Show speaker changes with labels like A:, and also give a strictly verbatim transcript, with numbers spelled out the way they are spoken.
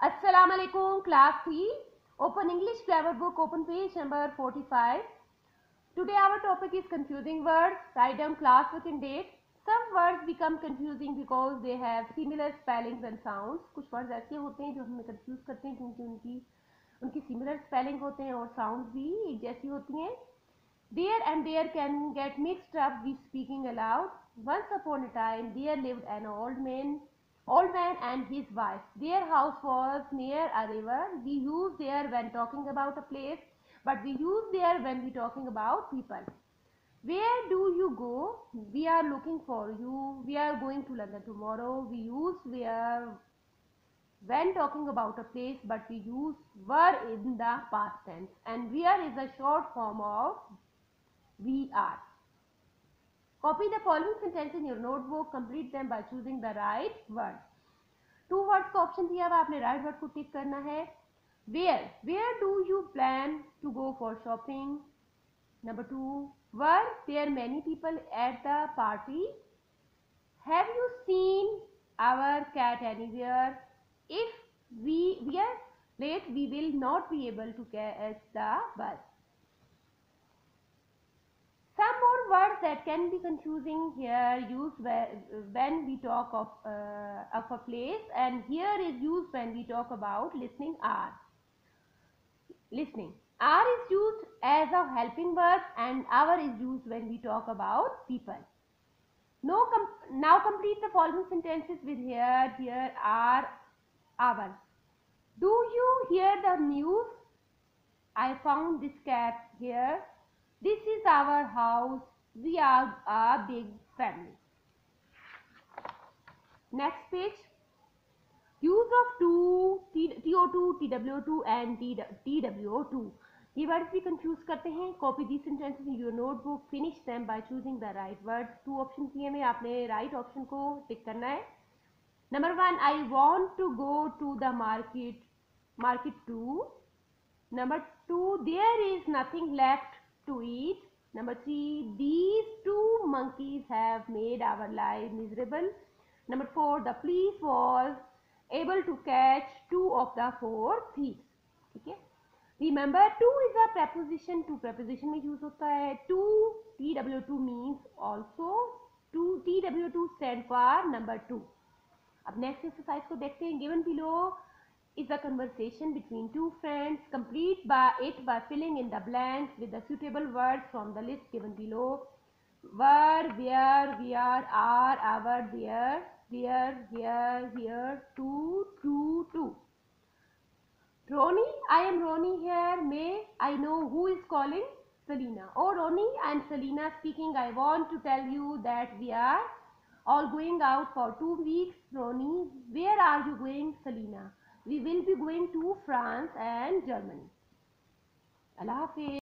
A: Assalamu alaikum, class three. Open English grammar book, open page number forty-five. Today our topic is confusing words. Write down class with in date. Some words become confusing because they have similar spellings and sounds. कुछ words ऐसे होते हैं जो हमें confuse करते हैं क्योंकि उनकी उनकी similar spelling होते हैं और sounds भी एक जैसी होती हैं. There and there can get mixed up with speaking aloud. Once upon a time there lived an old man Old man and his wife. Their house was near a river. We use there when talking about a place, but we use there when we talking about people. Where do you go? We are looking for you. We are going to London tomorrow. We use where when talking about a place, but we use were in the past tense. And where is a short form of we are. Copy the following sentences in your notebook. Complete them by choosing the right word. Two words का option दिया हुआ, आपने right word को tick करना है. Where where do you plan to go for shopping. Number two, were there many people at the party. Have you seen our cat anywhere. If we we are late we will not be able to catch the bus. Some more words that can be confusing here used when we talk of, uh, of a place, and here is used when we talk about listening are. Listening. Are is used as a helping verb and our is used when we talk about people. No, com now complete the following sentences with here, here, are, our. Do you hear the news? I found this cat here. This is our house. We are a big family. Next page. Use of to, T O two, T W O two and T W O two. ये words भी confuse करते हैं. Copy these sentences in your notebook. Finish them by choosing the right words. Two options दिए में आपने right option को tick करना है. Number one, I want to go to the market. Market two. Number two, there is nothing left to eat. Number three, these two monkeys have made our life miserable. Number four, the police was able to catch two of the four thieves. ठीक है. Remember, to is a preposition. To preposition में use होता है. To T W two means also. To T W two stand for number two. अब next exercise को देखते हैं. Given below is a conversation between two friends. Complete by it by filling in the blanks with the suitable words from the list given below. Were, where, where, are, our, there, there, here, here, to, to, to. Ronnie, I am Ronnie here. May I know who is calling? Selena. Oh Ronnie, I am Selena speaking. I want to tell you that we are all going out for two weeks. Ronnie, where are you going? Selena. We will be going to France and Germany. Allah Hafiz.